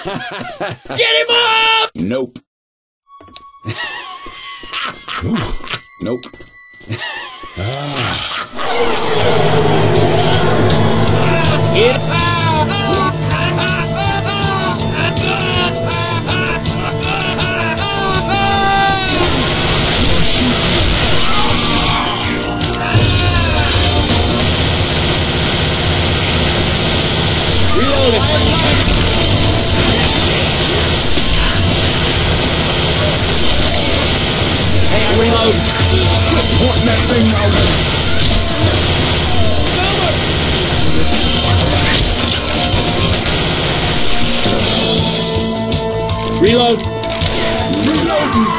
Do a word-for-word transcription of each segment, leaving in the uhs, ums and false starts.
Get him up! Nope. Nope. Get Reloading. Hey, I'm reloading. Quit pointing that thing my way. Reload. Reloading.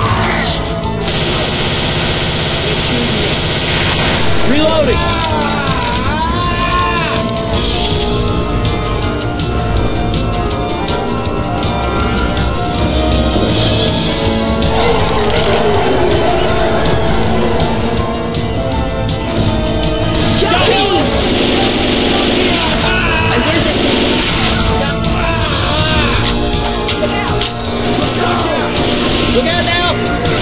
Reloading. Look out now!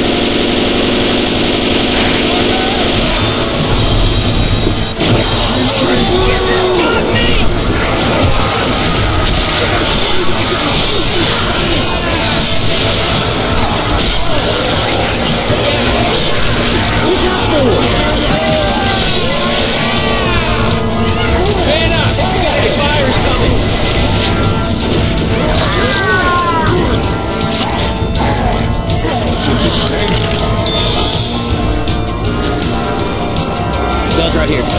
Who's up for? Man up! The fire's coming! Guns right here.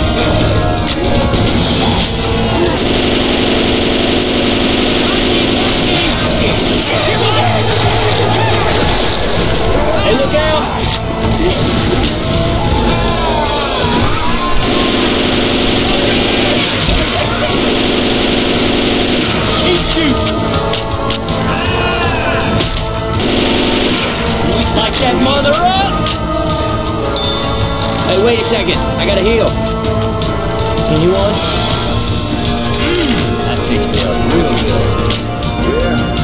Hey, look out! Eat you! We slice that mother up! Hey, wait a second. I gotta heal. Can you on? That fixed me up real good. Yeah.